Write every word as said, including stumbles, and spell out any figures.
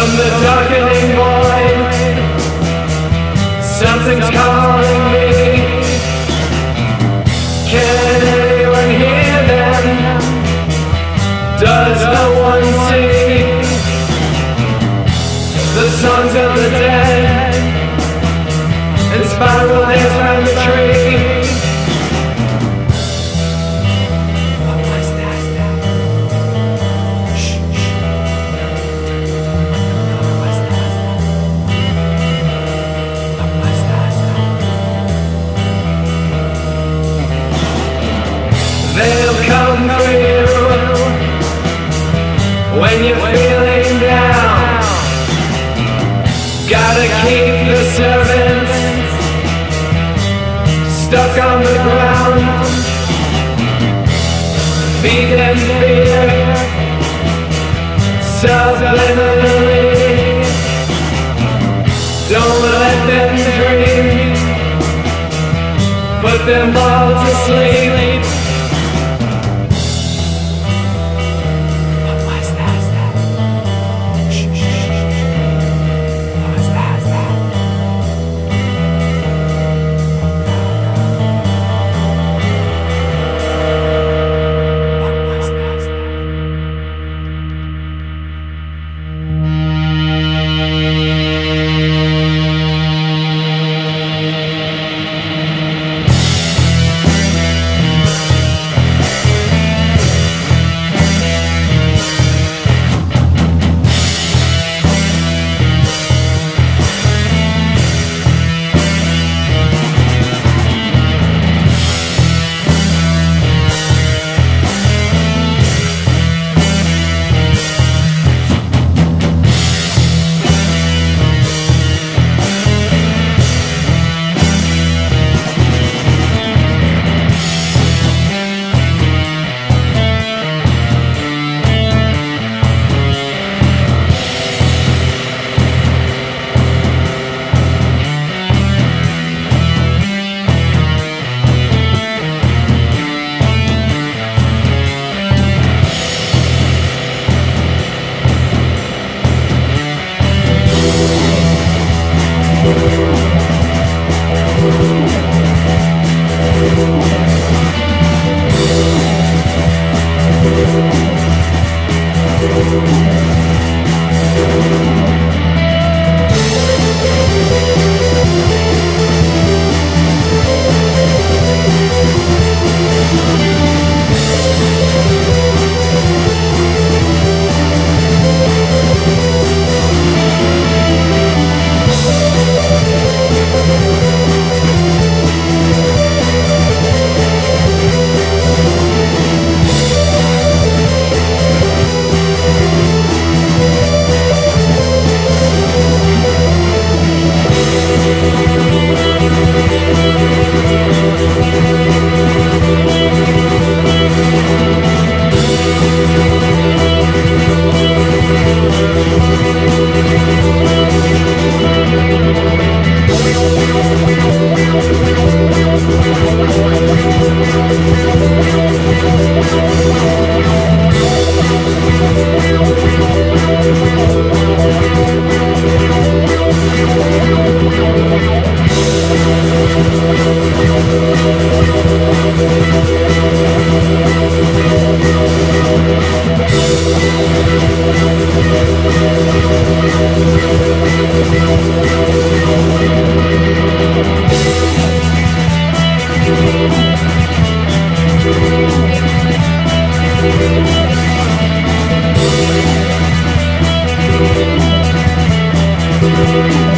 From the darkening void, something's calling me. Can anyone hear them? Does no one see the songs of the dead and spiraling around the tree? What was that? Shh, shh. What was that? What was that? They'll come for you when you're feeling down. Gotta keep the servants stuck on the ground. Feed them fear subliminally. Don't let them dream. Put them all to sleep. We'll be right back.